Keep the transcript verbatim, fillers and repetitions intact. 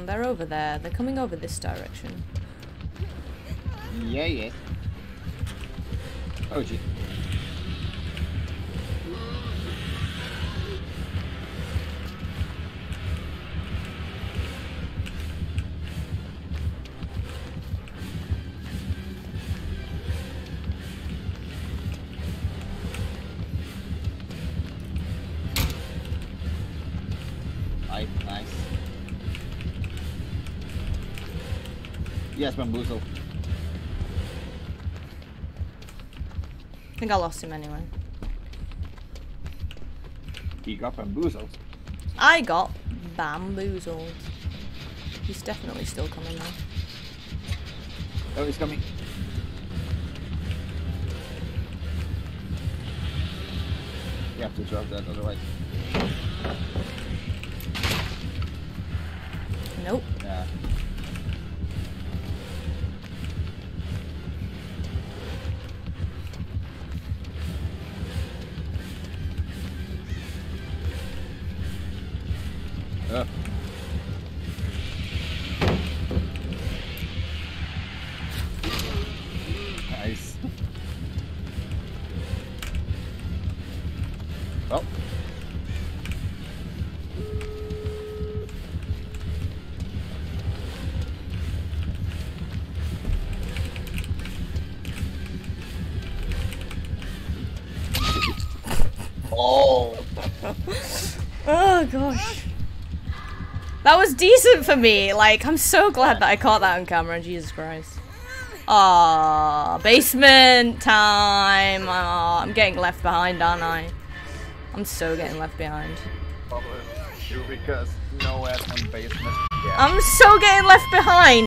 Um, they're over there. They're coming over this direction. Yeah, yeah. Oh, gee. Nice, nice. Yes, bamboozle. I think I lost him anyway. He got bamboozled. I got bamboozled. He's definitely still coming now. Oh, he's coming. You have to drop that, otherwise. Nope. Yeah. Uh. Nice. Oh. Oh. Oh gosh. That was decent for me. Like, I'm so glad that I caught that on camera. Jesus Christ. Aww, basement time. Aww, I'm getting left behind, aren't I? I'm so getting left behind. Probably true because no ass on basement. Yeah. I'm so getting left behind.